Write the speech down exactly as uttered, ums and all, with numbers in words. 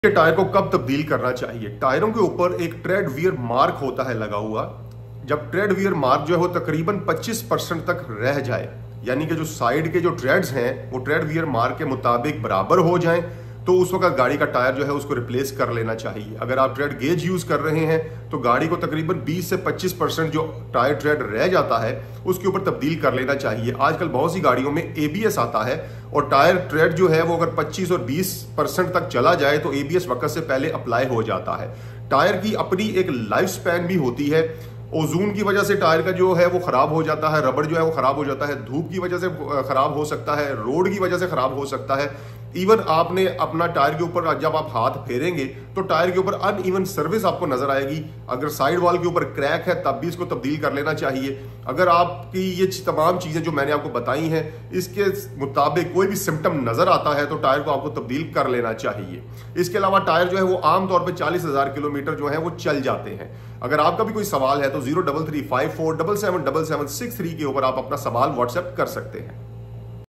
के टायर को कब तब्दील करना चाहिए। टायरों के ऊपर एक ट्रेड वियर मार्क होता है लगा हुआ। जब ट्रेड वियर मार्क जो है वो तकरीबन पच्चीस परसेंट तक रह जाए, यानी कि जो साइड के जो ट्रेड्स हैं वो ट्रेड वियर मार्क के मुताबिक बराबर हो जाएं, तो उस वक्त गाड़ी का टायर जो है उसको रिप्लेस कर लेना चाहिए। अगर आप ट्रेड गेज यूज कर रहे हैं तो गाड़ी को तकरीबन बीस से पच्चीस परसेंट जो टायर ट्रेड रह जाता है उसके ऊपर तब्दील कर लेना चाहिए। आजकल बहुत सी गाड़ियों में एबीएस आता है और टायर ट्रेड जो है वो अगर पच्चीस और बीस परसेंट तक चला जाए तो एबीएस वक्त से पहले अप्लाई हो जाता है। टायर की अपनी एक लाइफ स्पैन भी होती है। ओजोन की वजह से टायर का जो है वो खराब हो जाता है, रबड़ जो है वो खराब हो जाता है, धूप की वजह से खराब हो सकता है, रोड की वजह से खराब हो सकता है। इवन आपने अपना टायर के ऊपर जब आप हाथ फेरेंगे तो टायर के ऊपर अनइवन सर्विस आपको नजर आएगी। अगर साइड वॉल के ऊपर क्रैक है तब भी इसको तब्दील कर लेना चाहिए। अगर आपकी ये तमाम चीजें जो मैंने आपको बताई हैं इसके मुताबिक कोई भी सिम्टम नजर आता है तो टायर को आपको तब्दील कर लेना चाहिए। इसके अलावा टायर जो है वो आमतौर पर चालीस हजार किलोमीटर जो है वो चल जाते हैं। अगर आपका भी कोई सवाल है तो zero double three five four double seven double seven six three के ऊपर आप अपना सवाल व्हाट्सएप कर सकते हैं।